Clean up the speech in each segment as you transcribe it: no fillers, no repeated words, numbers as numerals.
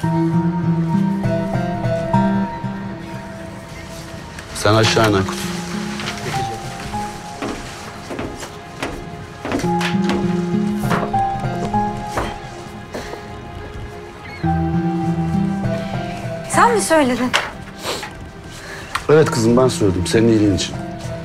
Sen aşağı in Aykut. Sen mi söyledin? Evet kızım, ben söyledim senin iyiliğin için.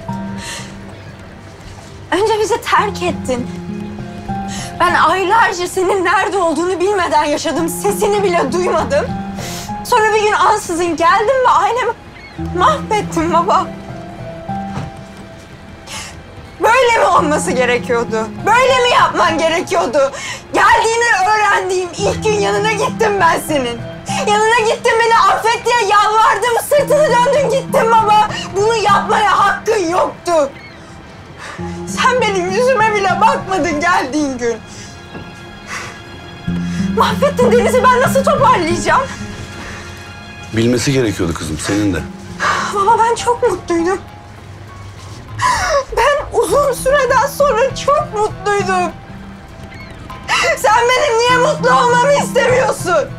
Önce bizi terk ettin. Ben aylarca senin nerede olduğunu bilmeden yaşadım. Sesini bile duymadım. Sonra bir gün ansızın geldin ve ailemi mahvettin baba. Böyle mi olması gerekiyordu? Böyle mi yapman gerekiyordu? Geldiğini öğrendiğim ilk gün yanına gittim ben senin. Yanına gittim, beni affet diye yalvardım. Sırtını döndün gittin baba. Bunu yapmaya hakkın yoktu. Sen benim yüzüme bile bakmadın geldiğin gün. Mahvettin Deniz'i, ben nasıl toparlayacağım? Bilmesi gerekiyordu kızım, senin de. Baba ben çok mutluydum. Ben uzun süreden sonra çok mutluydum. Sen benim niye mutlu olmamı istemiyorsun?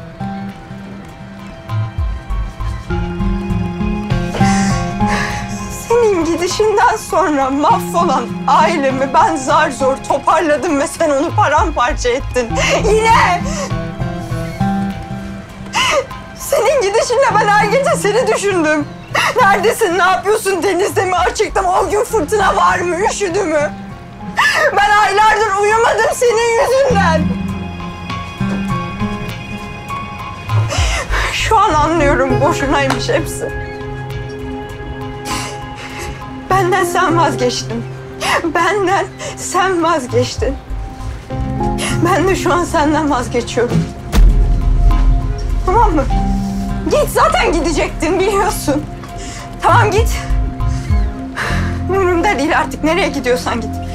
Senin gidişinden sonra mahvolan ailemi ben zar zor toparladım ve sen onu paramparça ettin. Yine! Senin gidişinle ben her gece seni düşündüm. Neredesin, ne yapıyorsun, denizde mi, açıkta mı, o gün fırtına var mı, üşüdü mü? Ben aylardır uyumadım senin yüzünden. Şu an anlıyorum, boşunaymış hepsi. Benden sen vazgeçtin. Benden sen vazgeçtin. Ben de şu an senden vazgeçiyorum. Tamam mı? Git, zaten gidecektin biliyorsun. Tamam git. Umurumda değil artık, nereye gidiyorsan git.